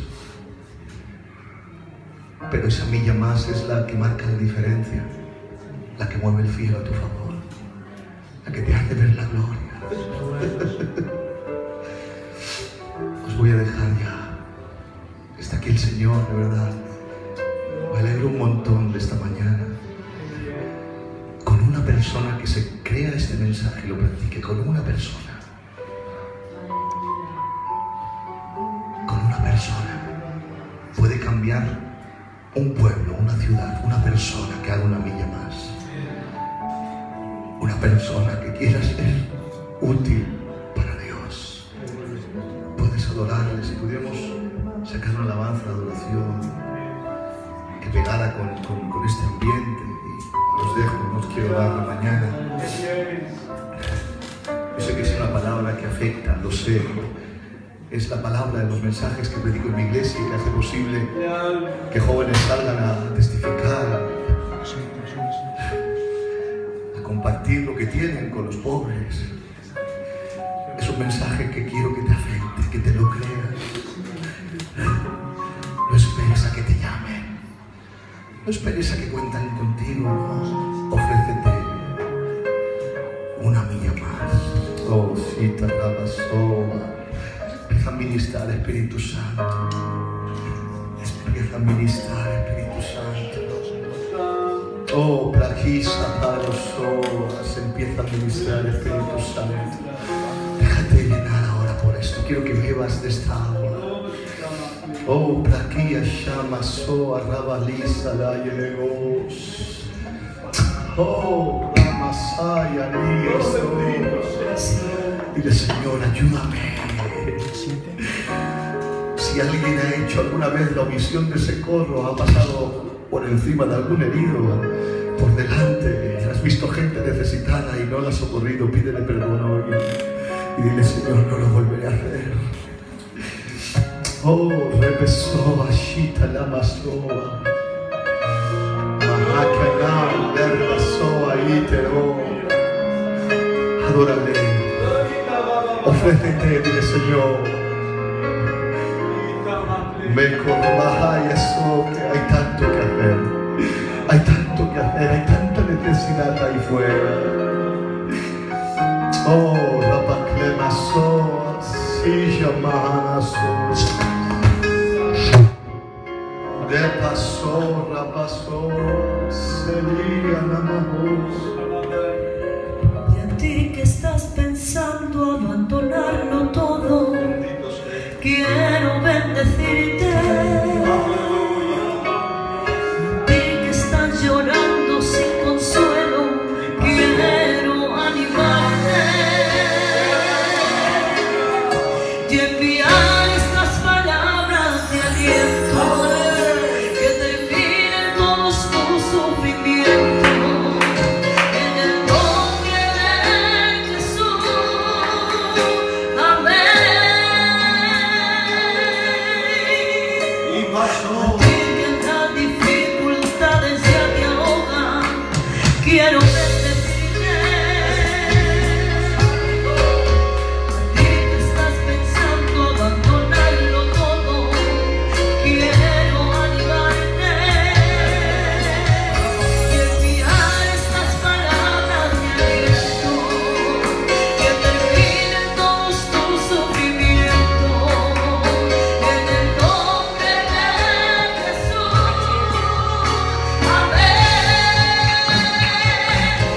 pero esa milla más es la que marca la diferencia, la que mueve el cielo a tu favor, la que te hace ver la gloria. Os voy a dejar ya. Está aquí el Señor, de verdad. Me alegro un montón de esta mañana con una persona que se crea este mensaje y lo practique. Con una persona, con una persona puede cambiar un pueblo, una ciudad. Una persona que haga una milla más, una persona que quiera ser útil para Dios. Puedes adorarle. Si pudiéramos sacar una alabanza de adoración que pegara con, con, con este ambiente, y os dejo, no os quiero dar la mañana. Yo sé que es una palabra que afecta, lo sé. Es la palabra de los mensajes que predico en mi iglesia y que hace posible que jóvenes salgan a testificar, a compartir lo que tienen con los pobres. Es un mensaje que quiero que te afecte, que te lo creas. No esperes a que te llamen, no esperes a que cuenten contigo, no. Ofrécete una milla más. Oh, Sita Rabasoa. Empieza a ministrar, Espíritu Santo. Empieza a ministrar, Espíritu Santo. Oh, Plagisa Palosoas. Empieza a ministrar, Espíritu Santo. Déjate llenar ahora por esto. Quiero que bebas de esta agua. Oh, Plaquia Shama Soa Rabalisa la Yelegos. Oh, Ramasaya Ríos. Dile, Señor, ayúdame. Si alguien ha hecho alguna vez la omisión de ese corro, ha pasado por encima de algún herido, por delante, has visto gente necesitada y no la has socorrido, pídele perdón hoy y dile, Señor, no lo volveré a hacer. Oh, repesoa, shita lama soa, mahakana, verba soa, itero. Adórale, ofrécete, dile, Señor. Me corbaja eso, que hay tanto que hacer, hay tanto que hacer, hay tanta necesidad ahí fuera. Oh, rapaclema soa, silla mahana soa. De paso, rapaso, sería namahos. Y a ti que estás pensando abandonarlo todo, quiero bendecirte. A ti que estás llorando sin consuelo, quiero animarte y enviar estas palabras de aliento que terminen todos tus sufrimientos. En el nombre de Jesús, amén. A ti que las dificultades ya te ahogan, quiero bendecirte. A ti que estás pensando abandonarlo todo, quiero animarte y enviar estas palabras de aliento que terminen todos tus sufrimientos. En el nombre de Jesús, amén.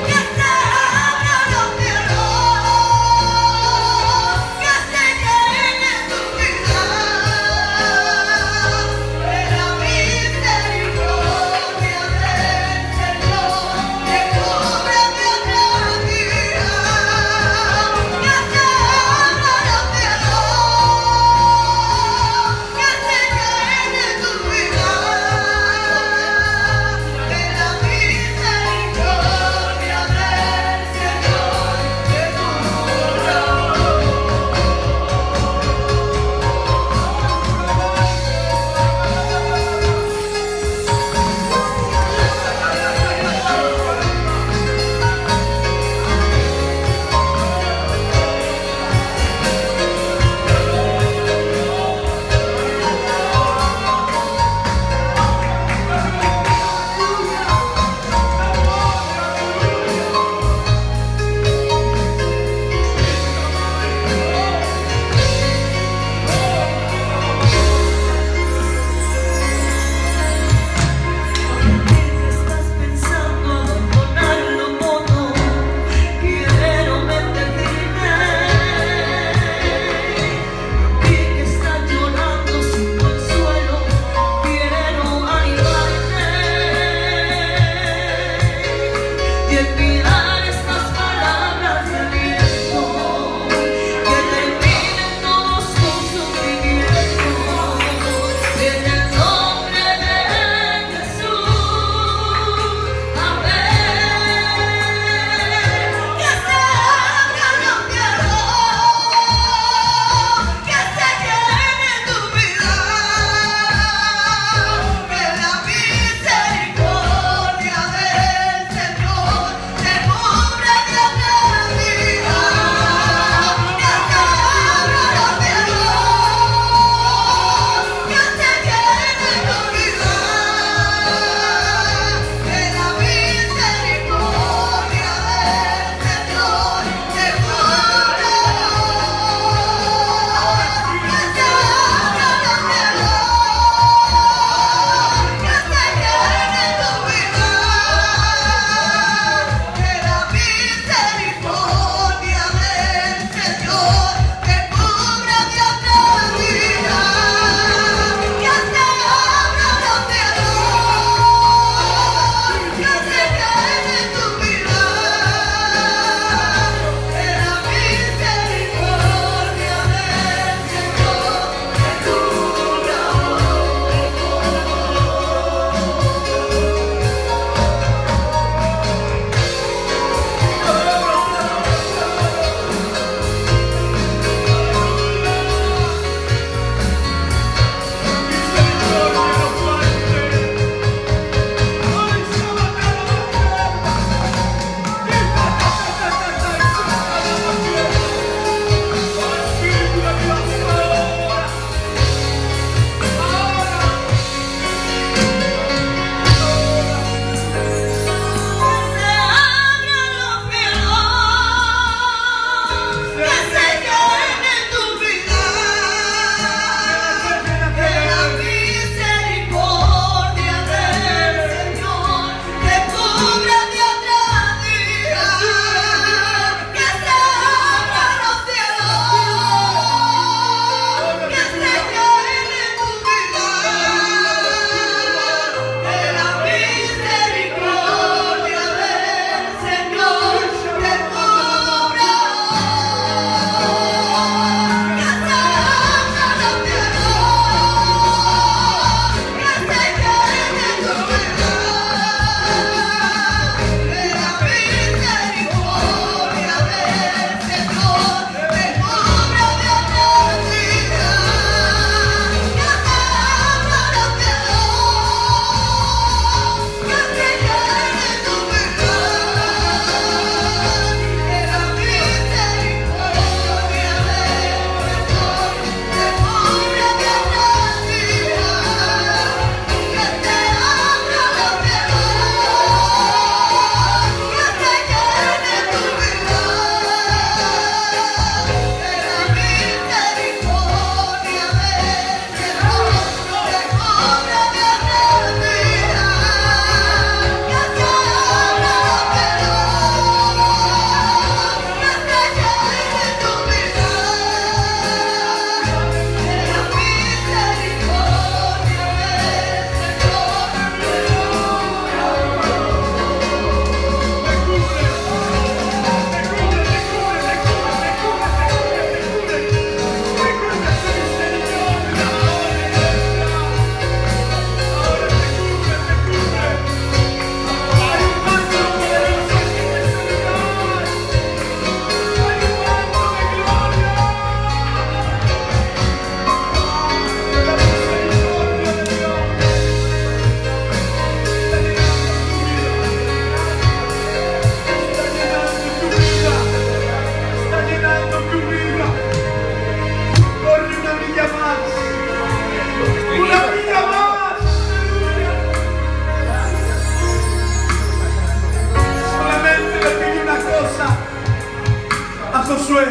Josué,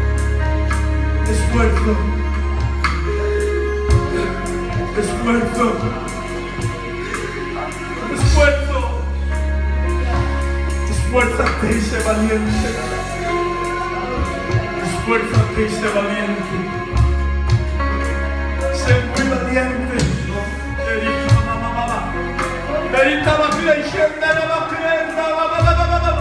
esfuerzo, esfuerzo, esfuerzo, esfuérzate y sé valiente, esfuérzate y sé valiente, sé muy valiente. Verita, mamá, mamá, verita, va a creer, va a creer, va a creer, va a creer.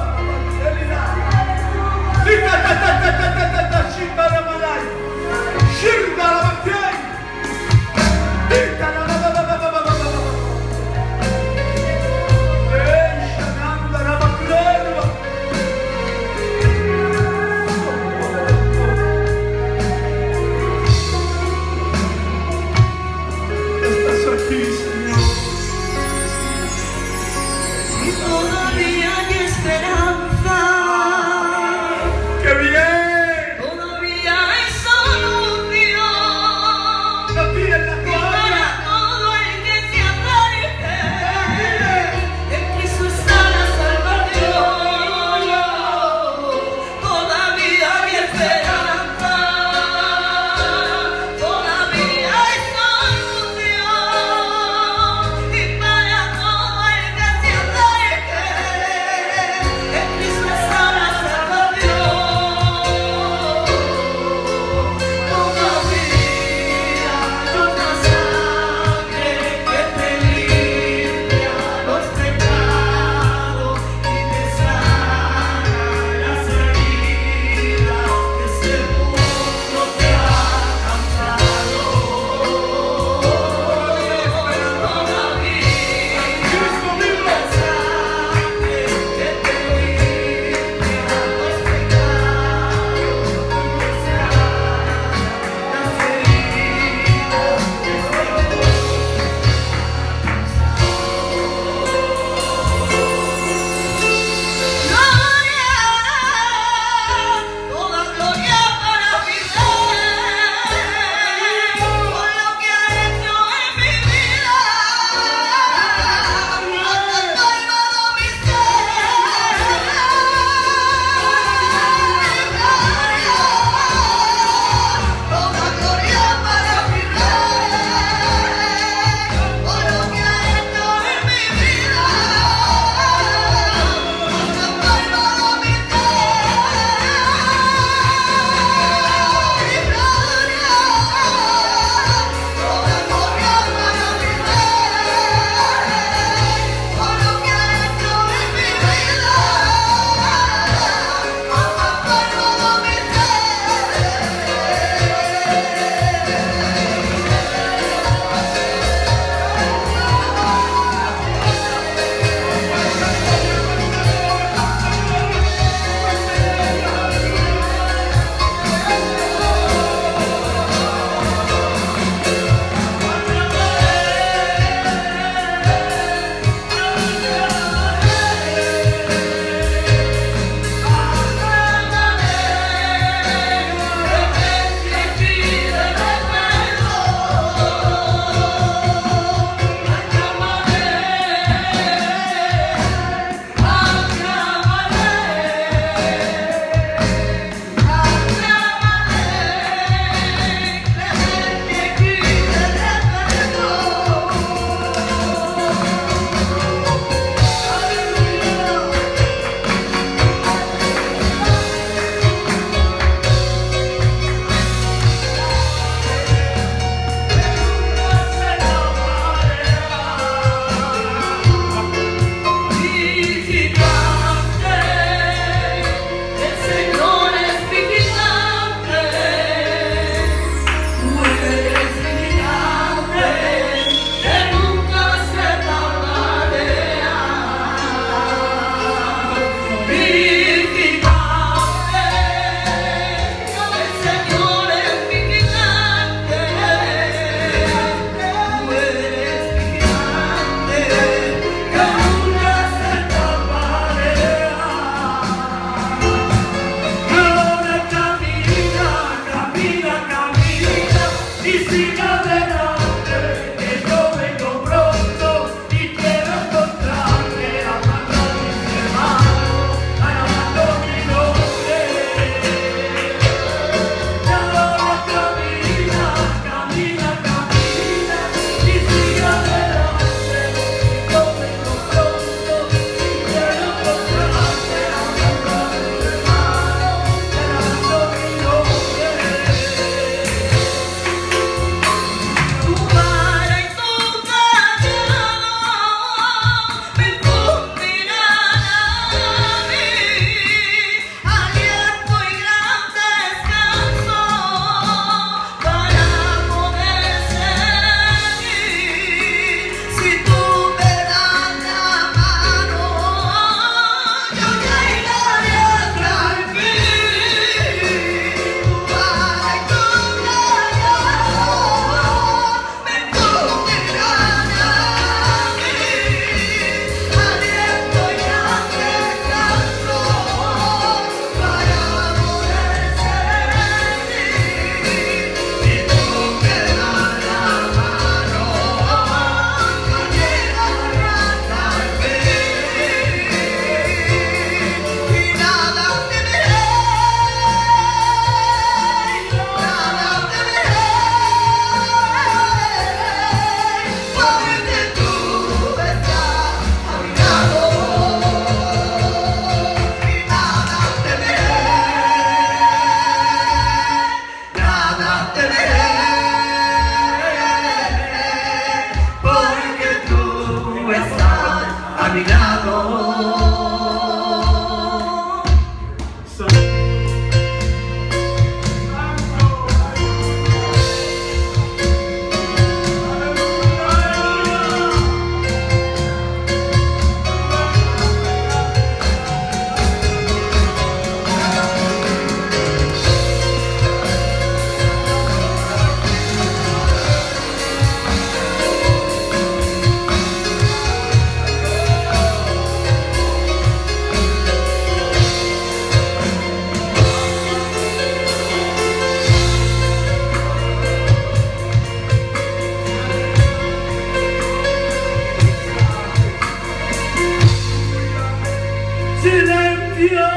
silencio,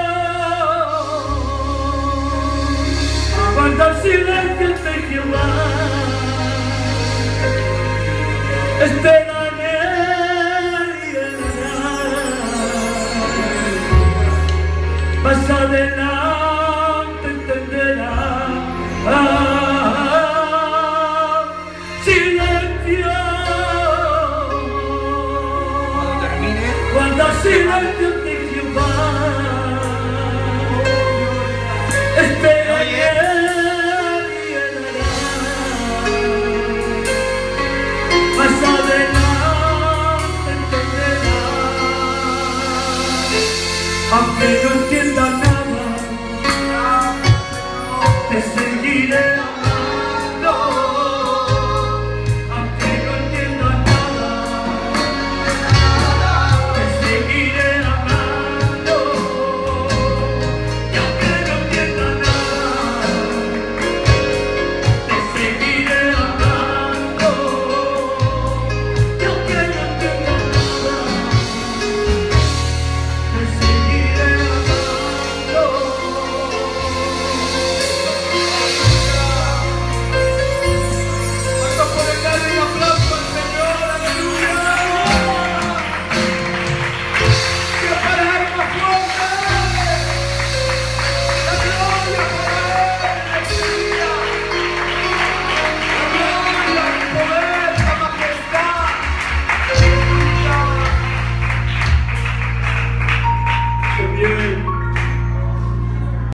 guarda silencio ante Jehová. Espera en él y verás. Más adelante entenderás. Ah, silencio. Guarda silencio ante Jehová. Espera en él y verás. Más adelante entenderás. Aunque no entienda nada, te